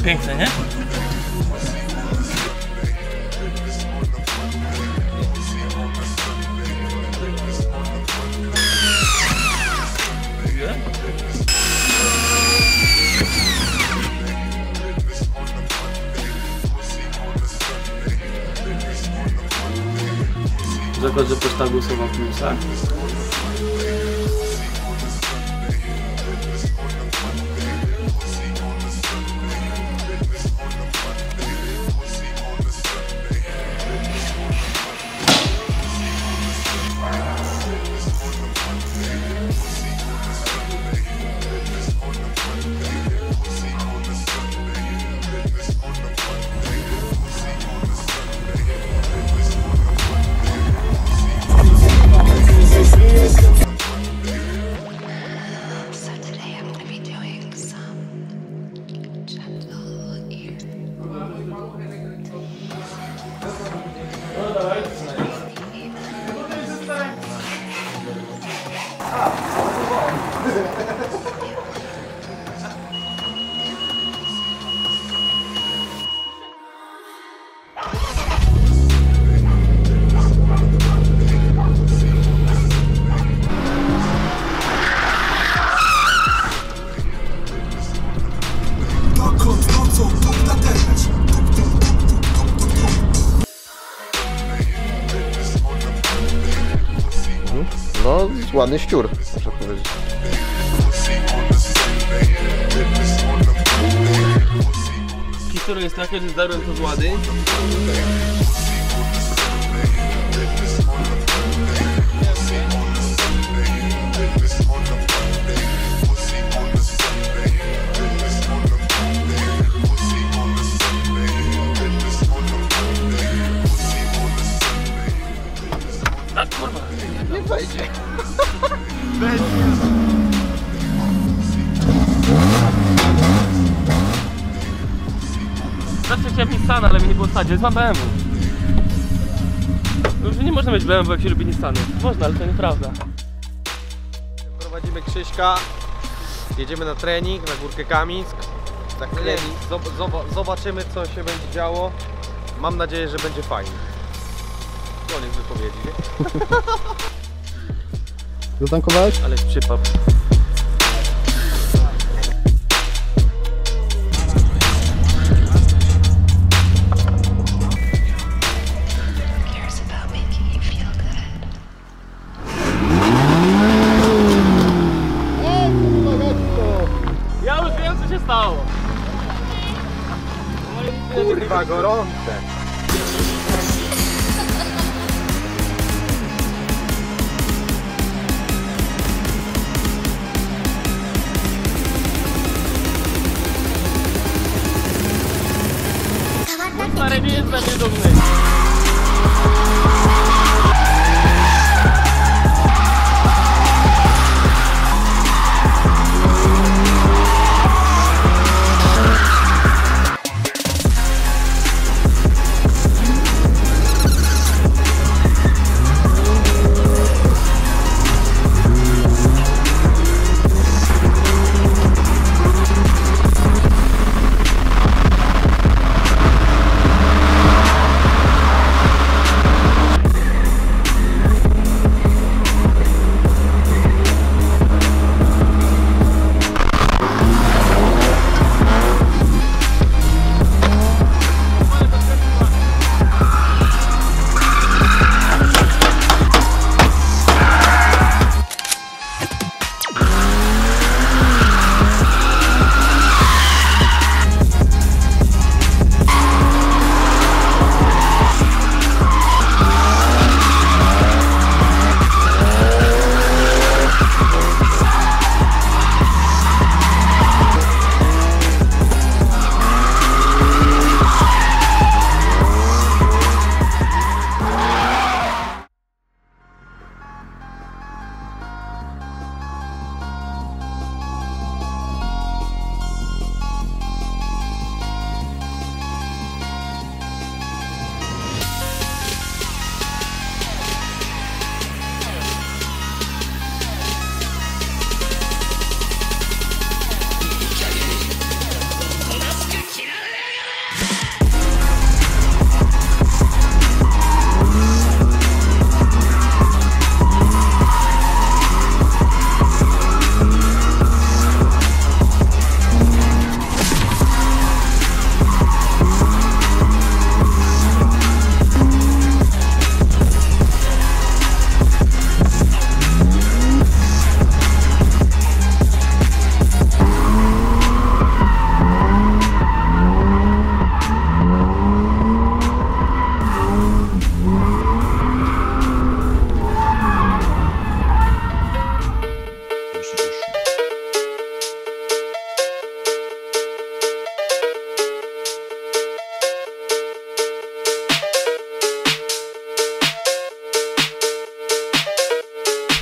Piękne, nie? Zakład, że poczta głosowa w plusach. No, ładny ściur, muszę powiedzieć. Historia jest taka, że zdarłem to z Łady. A kurwa! Nie wejdzie. Wejdzie. Zawsze chciałem Nissana, ale mi nie było stać, jest mam BMW. Już nie można mieć BMW, jak się lubi Nissany. Można, ale to nieprawda. Prowadzimy Krzyśka, jedziemy na trening, na Górkę Kamińsk. Za chwilę zobaczymy, co się będzie działo. Mam nadzieję, że będzie fajnie. Koniec wypowiedzi, nie? Zatankowałeś? Ale przypał. Ja już wiem, co się stało. Kurwa, gorące. Stary nie jest pewnie dumny.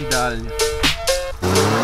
Idealnie.